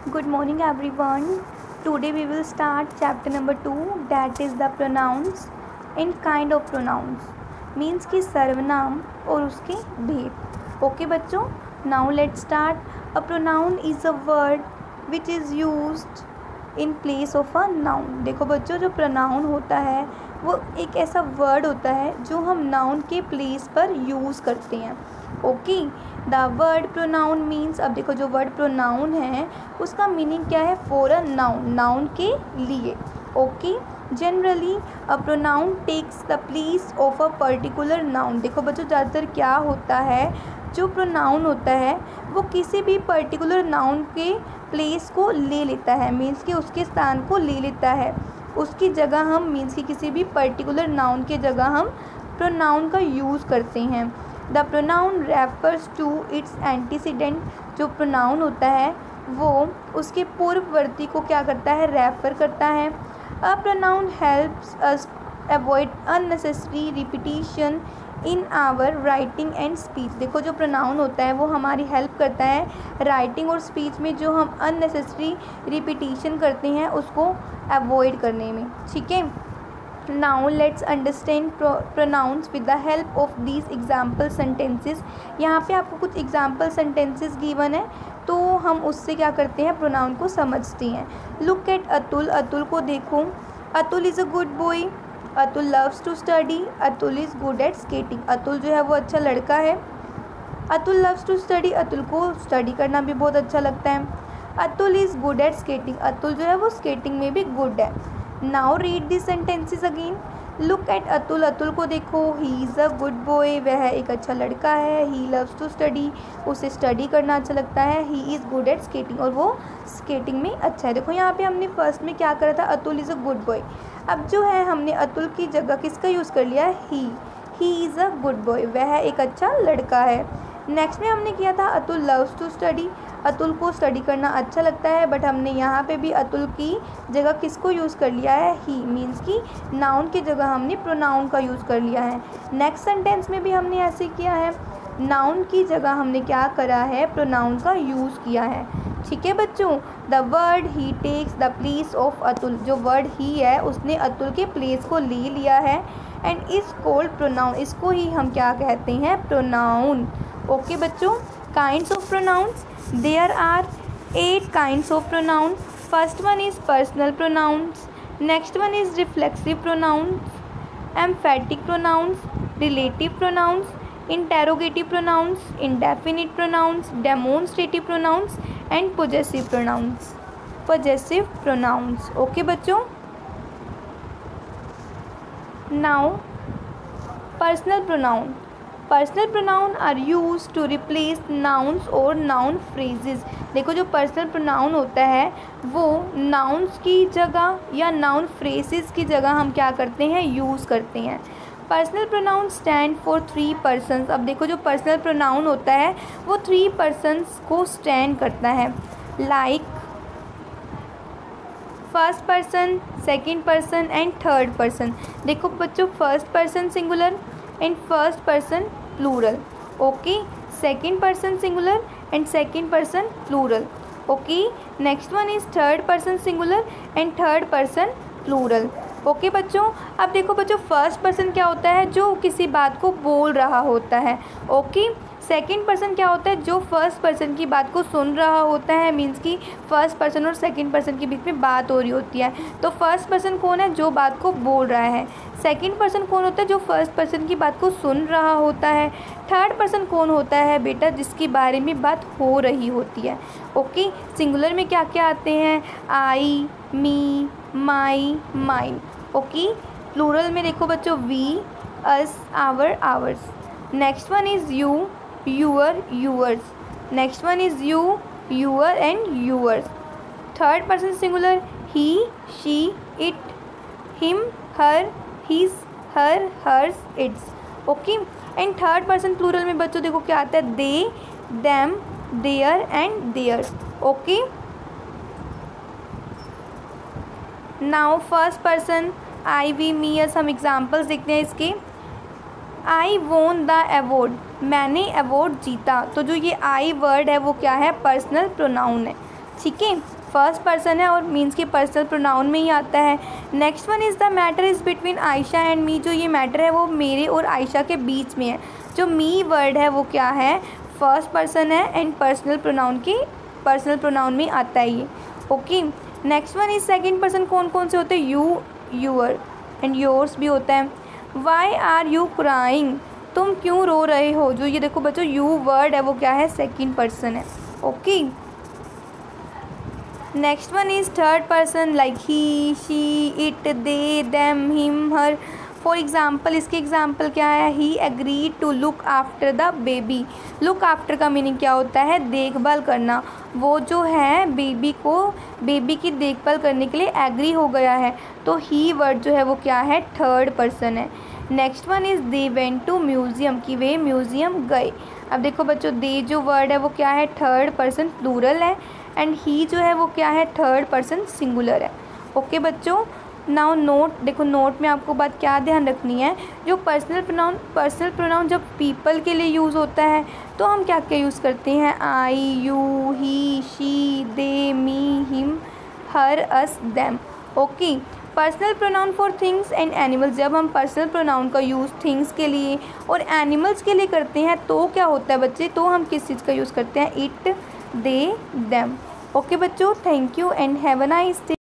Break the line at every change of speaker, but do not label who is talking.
Good morning everyone. Today we will start chapter number 2, that is the pronouns and kind of pronouns. Means कि सर्वनाम और उसके भेद. Okay बच्चों, now let's start. A pronoun is a word which is used in place of a noun. देखो बच्चों, जो pronoun होता है वो एक ऐसा वर्ड होता है जो हम नाउन के प्लेस पर यूज़ करते हैं. Okay, the word pronoun means, अब देखो जो वर्ड प्रोनाउन है उसका मीनिंग क्या है? फॉर अ नाउन, नाउन के लिए. Okay, generally a pronoun takes the place of a particular noun. देखो बच्चों, ज़्यादातर क्या होता है, जो प्रोनाउन होता है वो किसी भी पर्टिकुलर नाउन के प्लेस को ले लेता है. मीन्स कि उसके स्थान को ले लेता है, उसकी जगह हम, मीन्स कि किसी भी पर्टिकुलर नाउन के जगह हम प्रोनाउन का यूज़ करते हैं. The pronoun refers to its antecedent. जो प्रोनाउन होता है वो उसके पूर्ववर्ती को क्या करता है? रेफ़र करता है. A pronoun helps us avoid unnecessary repetition in our writing and speech. देखो जो प्रोनाउन होता है वो हमारी हेल्प करता है राइटिंग और स्पीच में, जो हम अननेसेसरी रिपीटिशन करते हैं उसको अवॉइड करने में. ठीक है, now let's understand pronouns with the help of these example sentences. यहाँ पे आपको कुछ एग्जाम्पल सेंटेंसेस गिवन है तो हम उससे क्या करते हैं? प्रोनाउन को समझते हैं. Look at Atul. अतुल को देखो. Atul is a good boy. Atul loves to study. Atul is good at skating. Atul जो है वो अच्छा लड़का है. Atul loves to study. Atul को स्टडी करना भी बहुत अच्छा लगता है. Atul is good at skating. Atul जो है वो स्केटिंग में भी गुड है. Now read this sentences again. Look at Atul. Atul को देखो. He is a good boy. वह एक अच्छा लड़का है. He loves to study. उसे स्टडी करना अच्छा लगता है. He is good at skating. और वो स्केटिंग में अच्छा है. देखो यहाँ पे हमने फर्स्ट में क्या करा था? Atul is a good boy. अब जो है हमने अतुल की जगह किसका यूज़ कर लिया है? He is a good boy. वह एक अच्छा लड़का है. नेक्स्ट में हमने किया था Atul loves to study. Atul को स्टडी करना अच्छा लगता है, बट हमने यहाँ पे भी अतुल की जगह किसको यूज़ कर लिया है? ही. मीन्स कि नाउन की जगह हमने प्रोनाउन का यूज़ कर लिया है. नेक्स्ट सेंटेंस में भी हमने ऐसे किया है, नाउन की जगह हमने क्या करा है? प्रोनाउन का यूज़ किया है. ठीक है बच्चों, the word he takes the place of Atul. जो वर्ड ही है उसने अतुल के प्लेस को ले लिया है एंड इज़ कॉल्ड प्रोनाउन. इसको ही हम क्या कहते हैं? प्रोनाउन. ओके बच्चों, kinds of pronouns. There are 8 kinds of pronoun. First one is personal pronouns. Next one is reflexive pronouns, emphatic pronouns, relative pronouns, interrogative pronouns, indefinite pronouns, demonstrative pronouns and possessive pronouns. Possessive pronouns. Okay बच्चों. Now personal pronoun. Personal pronoun are use to replace nouns और noun phrases. देखो जो personal pronoun होता है वो nouns की जगह या नाउन फ्रेजेस की जगह हम क्या करते हैं? यूज़ करते हैं. Personal pronoun stand for 3 persons. अब देखो जो पर्सनल प्रोनाउन होता है वो 3 पर्सन्स को स्टैंड करता है. Like first person, second person and third person. देखो बच्चों, first person singular and first person plural. Okay, second person singular and second person plural. Okay, next one is third person singular and third person plural. Okay बच्चों, अब देखो बच्चों, first person क्या होता है? जो किसी बात को बोल रहा होता है. ओके, सेकंड पर्सन क्या होता है? जो फर्स्ट पर्सन की बात को सुन रहा होता है. मीन्स कि फर्स्ट पर्सन और सेकंड पर्सन के बीच में बात हो रही होती है. तो फर्स्ट पर्सन कौन है? जो बात को बोल रहा है. सेकंड पर्सन कौन होता है? जो फर्स्ट पर्सन की बात को सुन रहा होता है. थर्ड पर्सन कौन होता है बेटा? जिसके बारे में बात हो रही होती है. ओके, सिंगुलर में क्या क्या आते हैं? I, me, my, mine. Okay, plural में देखो बच्चों, we, us, our, ours. Next one is you, your, yours. Next one is you, your and yours. Third person singular, he, she, it, him, her, his, her, hers, its. Okay, and third person plural में बच्चों देखो क्या आता है? They, them, their and theirs. Okay, now first person I, we, me, us. हम examples देखते हैं इसके. आई वोन द अवॉर्ड. मैंने अवॉर्ड जीता. तो जो ये आई वर्ड है वो क्या है? पर्सनल प्रोनाउन है. ठीक है, फर्स्ट पर्सन है और मीन्स के पर्सनल प्रोनाउन में ही आता है। Next one is the matter is between Ayesha and me. जो ये मैटर है वो मेरे और आयशा के बीच में है। जो मी वर्ड है वो क्या है, फर्स्ट पर्सन है एंड पर्सनल प्रोनाउन में आता है ये। Okay, next one is second person कौन कौन से होते हैं, यू, यूअर एंड योर्स भी होता है। वाई आर यू क्राइंग, तुम क्यों रो रहे हो। जो ये देखो बच्चों यू वर्ड है वो क्या है, सेकंड पर्सन है। Okay, next one is third person like he, she, it, they, them, him, her. For example, इसके एग्ज़ाम्पल क्या है, he agreed to look after the baby. Look after का मीनिंग क्या होता है, देखभाल करना। वो जो है बेबी की देखभाल करने के लिए एग्री हो गया है। तो ही वर्ड जो है वो क्या है, थर्ड पर्सन है। Next one is they went to museum, कि वे म्यूज़ियम गए। अब देखो बच्चों दे जो वर्ड है वो क्या है, थर्ड पर्सन प्लूरल है एंड ही जो है वो क्या है, थर्ड पर्सन सिंगुलर है। ओके बच्चों, नाउ नोट, देखो नोट में आपको बात क्या ध्यान रखनी है, जो पर्सनल प्रोनाउन जब पीपल के लिए यूज़ होता है तो हम क्या क्या यूज़ करते हैं, I, you, he, she, they, me, him, her, us, them. Okay, personal pronoun for things and animals, जब हम पर्सनल प्रोनाउन का यूज़ थिंग्स के लिए और एनिमल्स के लिए करते हैं तो क्या होता है बच्चे, तो हम किस चीज़ का यूज़ करते हैं, इट, दे, देम। ओके बच्चों, thank you and have a nice day.